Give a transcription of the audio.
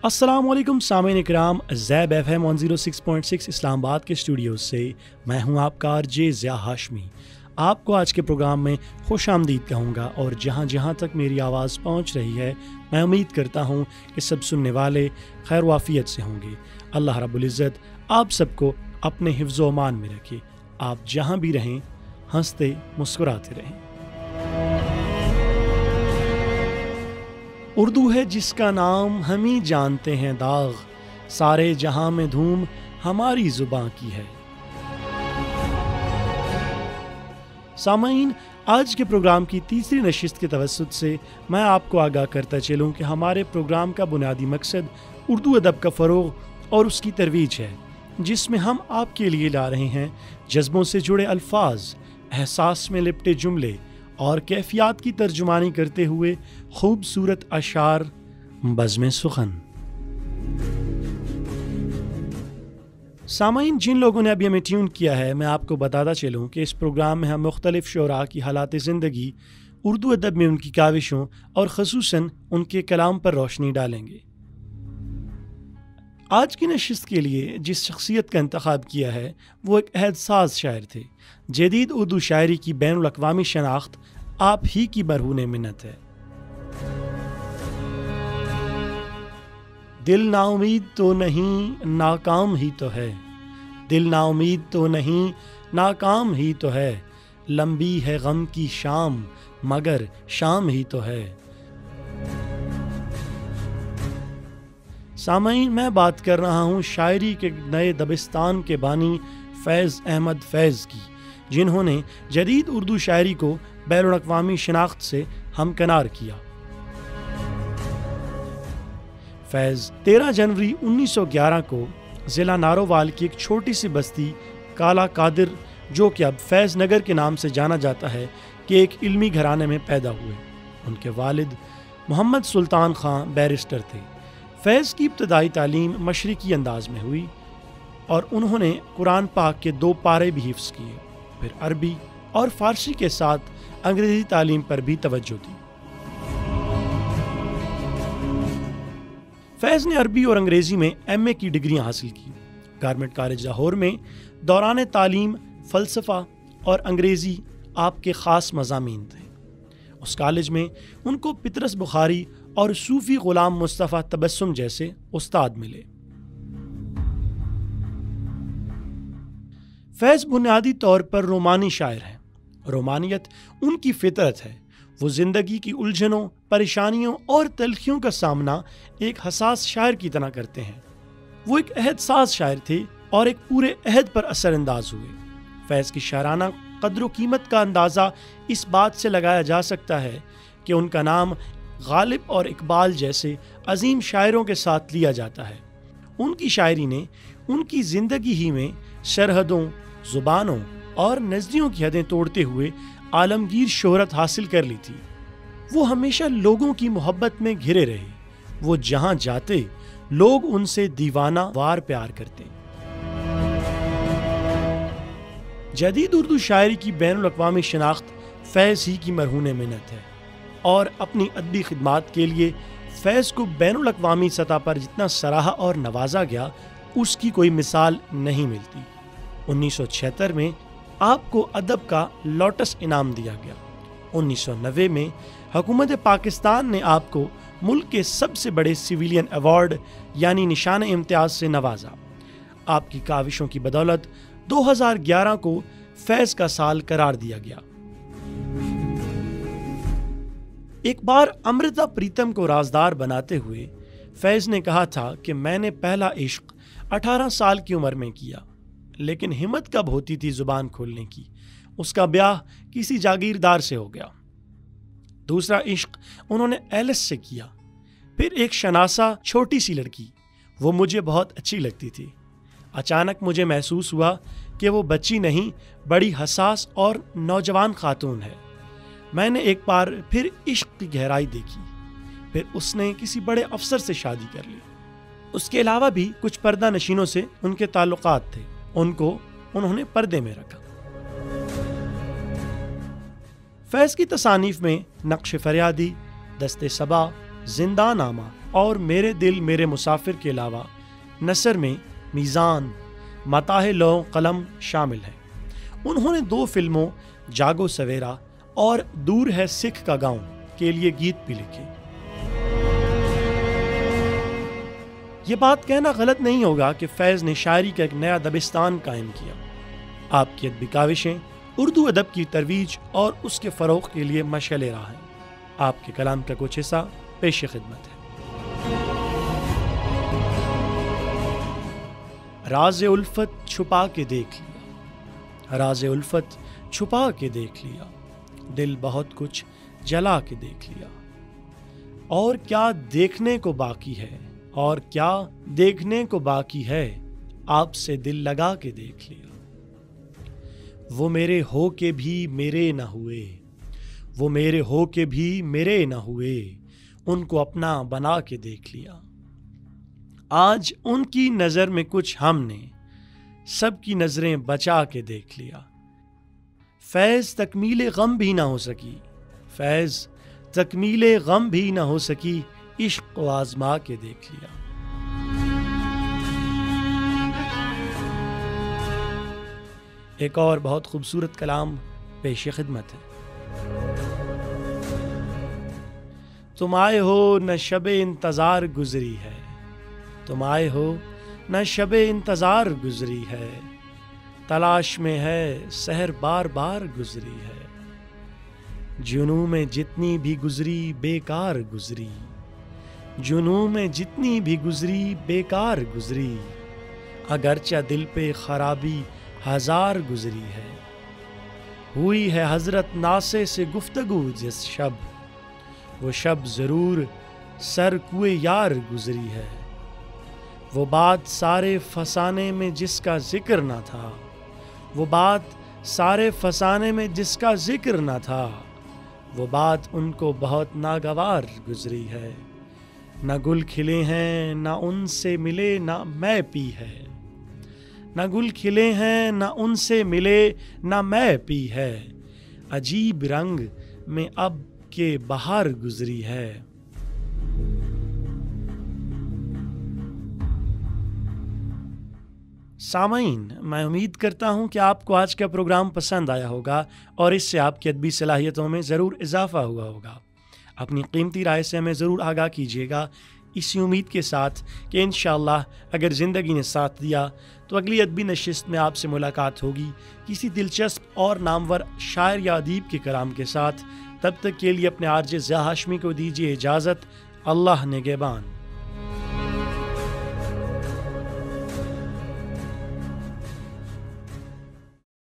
अस्सलाम वालेकुम सामीन इकराम, ज़ैब FM 106.6 इस्लामाबाद के स्टूडियो से मैं हूं आपका आरजे ज़िया हाशमी। आपको आज के प्रोग्राम में खुश आमदीद कहूँगा और जहाँ जहाँ तक मेरी आवाज़ पहुँच रही है मैं उम्मीद करता हूँ कि सब सुनने वाले खैर वाफियत से होंगे। अल्लाह रब्बुल इज़्ज़त आप सबको अपने हिफ्ज़ व अमान में रखे। आप जहाँ भी रहें हंसते मुस्कुराते रहें। उर्दू है जिसका नाम हम ही जानते हैं दाग, सारे जहां में धूम हमारी जुबां की है। सामाईन, आज के प्रोग्राम की तीसरी नशिस्त के तवस्सुत से मैं आपको आगाह करता चलूं कि हमारे प्रोग्राम का बुनियादी मकसद उर्दू अदब का फ़रोग़ और उसकी तरवीज है, जिसमें हम आपके लिए ला रहे हैं जज्बों से जुड़े अल्फाज, एहसास में लिपटे जुमले और कैफियत की तर्जुमानी करते हुए खूबसूरत अशार बज़्म सुखन। सामाईन, जिन लोगों ने अभी हमें ट्यून किया है, मैं आपको बताता चलूँ कि इस प्रोग्राम में हम मुख्तलिफ शुरा की हालात ज़िंदगी, उर्दू अदब में उनकी काविशों और ख़ुसूसन उनके कलाम पर रोशनी डालेंगे। आज की नशिस्त के लिए जिस शख्सियत का इंतखाब किया है वो एक अहदसाज शायर थे। जदीद उर्दू शायरी की बैनुल अक़वामी शनाख्त आप ही की बरहूने मिन्नत है। दिल नाउमीद तो नहीं नाकाम ही तो है, दिल नाउमीद तो नहीं नाकाम ही तो है, लंबी है गम की शाम मगर शाम ही तो है। सामाईन, मैं बात कर रहा हूँ शायरी के नए दबिस्तान के बानी फैज़ अहमद फैज़ की, जिन्होंने जदीद उर्दू शायरी को बैनुल अक़वामी शनाख्त से हमकनार किया। फैज़ 13 जनवरी 1911 को ज़िला नारोवाल की एक छोटी सी बस्ती काला कादिर, जो कि अब फैज़ नगर के नाम से जाना जाता है, कि एक इल्मी घराने में पैदा हुए। उनके वालिद मोहम्मद सुल्तान खां बैरिस्टर थे। फैज़ की इब्तदाई तालीम मशरिकी अंदाज में हुई और उन्होंने कुरान पाक के 2 पारे भी हिफ्ज़ किए। फिर अरबी और फ़ारसी के साथ अंग्रेज़ी तालीम पर भी तवज्जो दी। फैज़ ने अरबी और अंग्रेज़ी में MA की डिग्रियां हासिल की। गारमेंट कॉलेज लाहौर में दौरान तालीम फ़लसफ़ा और अंग्रेज़ी आपके ख़ास मज़ामीन थे। उस कॉलेज में उनको पितरस बुखारी और सूफ़ी ग़ुलाम मुस्तफ़ा तबस्सुम जैसे उस्ताद मिले। फैज़ बुनियादी तौर पर रोमानी शायर हैं। रोमानियत उनकी फितरत है। वो ज़िंदगी की उलझनों, परेशानियों और तलखियों का सामना एक हसास शायर की तरह करते हैं। वो एक अहदसाज शायर थे और एक पूरे अहद पर असरअंदाज हुए। फैज़ की शायराना कद्र कीमत का अंदाज़ा इस बात से लगाया जा सकता है कि उनका नाम गालिब और इकबाल जैसे अजीम शायरों के साथ लिया जाता है। उनकी शायरी ने उनकी ज़िंदगी ही में सरहदों, ज़ुबानों और नज़रियों की हदें तोड़ते हुए आलमगीर शोहरत हासिल कर ली थी। वो हमेशा लोगों की मोहब्बत में घिरे रहे। वो जहाँ जाते लोग उनसे दीवाना वार प्यार करते। जदीद उर्दू शायरी की बैनुल अक़वामी शनाख्त फैज़ ही की मरहूने मिन्नत है और अपनी अदबी खिदमात के लिए फैज़ को बैनुल अक़वामी सतह पर जितना सराहा और नवाजा गया, उसकी कोई मिसाल नहीं मिलती। 1976 में आपको अदब का लोटस इनाम दिया गया। 1990 में हुकूमत पाकिस्तान ने आपको मुल्क के सबसे बड़े सिविलियन अवार्ड यानी निशान इम्तियाज से नवाजा। आपकी काविशों की बदौलत 2011 को फैज़ का साल करार दिया गया। एक बार अमृता प्रीतम को राजदार बनाते हुए फैज़ ने कहा था कि मैंने पहला इश्क 18 साल की उम्र में किया, लेकिन हिम्मत कब होती थी जुबान खोलने की। उसका ब्याह किसी जागीरदार से हो गया। दूसरा इश्क उन्होंने एलिस से किया। फिर एक शनासा छोटी सी लड़की, वो मुझे बहुत अच्छी लगती थी। अचानक मुझे महसूस हुआ कि वो बच्ची नहीं, बड़ी हसास और नौजवान खातून है। मैंने एक बार फिर इश्क की गहराई देखी। फिर उसने किसी बड़े अफसर से शादी कर ली। उसके अलावा भी कुछ पर्दा नशीनों से उनके ताल्लुकात थे। उनको उन्होंने पर्दे में रखा। फैज़ की तसानीफ में नक्श फरियादी, दस्ते सबा, जिंदा नामा, اور میرے دل میرے مسافر کے علاوہ نثر میں میزان، متاح لوح قلم شامل ہیں۔ انہوں نے 2 فلموں جاگو سویرا اور دور ہے سکھ کا گاؤں کے لیے گیت بھی لکھے۔ یہ بات کہنا غلط نہیں ہوگا کہ فیض نے شاعری کا ایک نیا دبستان قائم کیا۔ آپ کی ادبی کاوشیں اردو ادب کی ترویج اور اس کے فروغ کے لیے مشعل راہ ہیں۔ آپ کے کلام کا کچھ حصہ پیش خدمت ہے۔ راز الفت چھپا کے دیکھ لیا، راز الفت چھپا کے دیکھ لیا، دل بہت کچھ جلا کے دیکھ لیا، اور کیا دیکھنے کو باقی ہے، اور کیا دیکھنے کو باقی ہے، آپ سے دل لگا کے دیکھ لیا۔ وہ میرے ہو کے بھی میرے نہ ہوئے، وہ میرے ہو کے بھی میرے نہ ہوئے، ان کو اپنا بنا کے دیکھ لیا۔ آج ان کی نظر میں کچھ ہم نے سب کی نظریں بچا کے دیکھ لیا۔ فیض تکمیل غم بھی نہ ہو سکی، فیض تکمیل غم بھی نہ ہو سکی، عشق کو آزما کے دیکھ لیا۔ ایک اور بہت خوبصورت کلام پیش خدمت ہے۔ تم آئے ہو نہ شب انتظار گزری ہے، تم آئے ہو نہ شب انتظار گزری ہے، تلاش میں ہے سحر بار بار گزری ہے، جنوں میں جتنی بھی گزری بیکار گزری، جنوں میں جتنی بھی گزری بیکار گزری، اگرچہ دل پہ خرابی ہزار گزری ہے، ہوئی ہے حضرت ناصے سے گفتگو جس شب، وہ شب ضرور سر کوئے یار گزری ہے، وہ بات سارے فسانے میں جس کا ذکر نہ تھا، وہ بات سارے فسانے میں جس کا ذکر نہ تھا، وہ بات ان کو بہت ناگوار گزری ہے، نہ گل کھلے ہیں نہ ان سے ملے نہ میں پی ہے، نہ گل کھلے ہیں نہ ان سے ملے نہ میں پی ہے، عجیب رنگ میں اب کے بہار گزری ہے۔ سامعین، میں امید کرتا ہوں کہ آپ کو آج کا پروگرام پسند آیا ہوگا اور اس سے آپ کی ادبی صلاحیتوں میں ضرور اضافہ ہوا ہوگا۔ اپنی قیمتی رائے سے ہمیں ضرور آگاہ کیجیے گا، اسی امید کے ساتھ کہ انشاءاللہ اگر زندگی نے ساتھ دیا تو اگلی ادبی نشست میں آپ سے ملاقات ہوگی کسی دلچسپ اور نامور شاعر یا ادیب کے کلام کے ساتھ۔ تب تک کے لیے اپنے آرجے ضیاء ہاشمی کو دیجیے اجازت۔ اللہ نگہبان۔